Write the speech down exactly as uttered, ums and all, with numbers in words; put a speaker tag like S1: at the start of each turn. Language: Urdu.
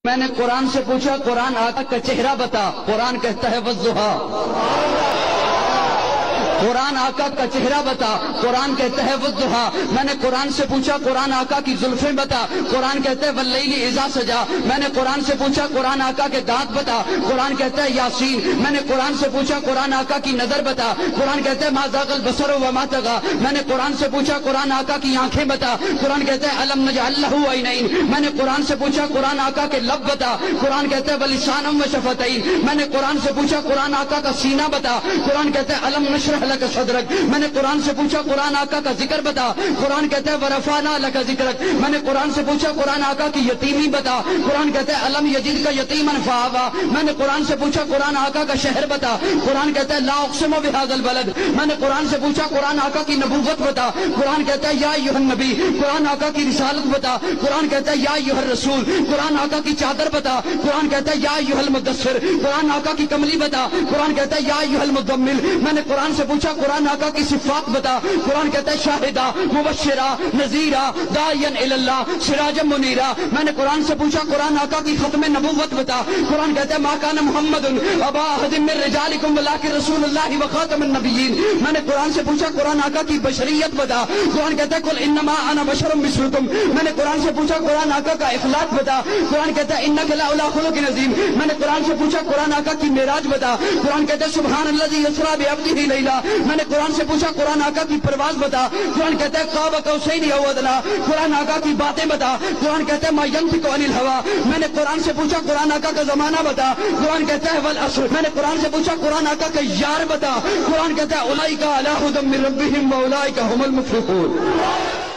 S1: میں نے قرآن سے پوچھا قرآن آقا کا چہرہ بتا، قرآن کہتا ہے والضحیٰ۔ قرآن آقا کا چہرہ بتا، قرآن کہتا ہے والضحیٰ۔ میں نے قرآن سے پوچھا قرآن آقا کی زلفیں بتا، قرآن کہتا ہے واللیل اذا سجا۔ میں نے قرآن سے پوچھا قرآن آقا کے دانت بتا، قرآن کہتا ہے یاسین۔ میں نے قرآن سے پوچھا قرآن آقا کی نظر بتا، قرآن کہتا ہے ما زاغ البصر وما طغی۔ میں نے قرآن سے پوچھا قرآن آقا کی آنکھیں بتا، قرآن کہتا ہے الم نجعل لہ عینین۔ میں نے قرآن سے پوچھا قرآن آقا کے لب بتا، قرآن کہتا ہے ولسانا وشفتین۔ میں نے قرآن سے پوچھا قرآن آقا کا سینہ بتا، قرآن کہتا ہے الم نشرح لک صدرک۔ میں نے قرآن سے پوچھا قرآن آقا کا ذکر بتا، قرآن کہتا ہے ورفعنا لک ذکرک۔ میں نے قرآن سے پوچھا قرآن آقا کی یتیمی بتا، قرآن کہتا ہے الم یجدک یتیما فآویٰ۔ میں نے قرآن سے پوچھا قرآن آقا کا شہر بتا، قرآن کہتا ہے لا اقسم بہذا البلد۔ میں نے قرآن سے پوچھا قرآن آقا کی نبوت بتا، قرآن کہتا ہے یا ایھا النبی۔ قرآن آقا کی رسالت بتا، قرآن کہتا ہے یا ایھا الرسول۔ قرآن آقا کی چادر بتا، قرآن کہتا ہے یا ایھا المدثر۔ قرآن آقا کی کملی بتا، قرآن کہتا ہے یا ایھا المزمل۔ میں نے قرآن سے پوچھا قرآن آقا کی صفات بتا، قرآن کہتا ہے شاہدہ مبشرہ نذیرہ داعیا الی اللہ سراجا منیرہ۔ میں نے قرآن سے پوچھا قرآن آقا کی ختم نبوت بتا، قرآن کہتا ہے ما کان محمد ابا احد من رجالکم ولکن رسول اللہ وخاتم النبیین۔ میں نے قرآن سے پوچھا قرآن آقا کی بشریت بتا، قرآن کہتا ہے قل انما انا بشر مثلکم۔ میں نے قرآن سے پوچھا قرآن آقا کا اخلاق بتا، قرآن کہتا ہے انک لعلی خلق عظیم۔ میں نے قرآن سے پوچھا قرآن آقا کی معراج بتا، قرآن کہتا ہے سبحان الذی اسریٰ بعبدہ لیلا۔ میں نے قرآن سے پوچھا قرآن آقا کی پرواز بتا، قرآن کہتا ہے قاب قوسین او ادنیٰ۔ قرآن آقا کی باتیں بتا، قرآن کہتا ہے ما ینطق عن الہویٰ۔ میں نے قرآن سے پوچھا قرآن آقا کا زمانہ بتا، قرآن کہتا ہے والعصر۔ میں نے قرآن سے پوچھا قرآن آقا کا یار بتا، قرآن کہتا ہے اولئک علی ھدی من ربہم واولئک ھم المفلحون۔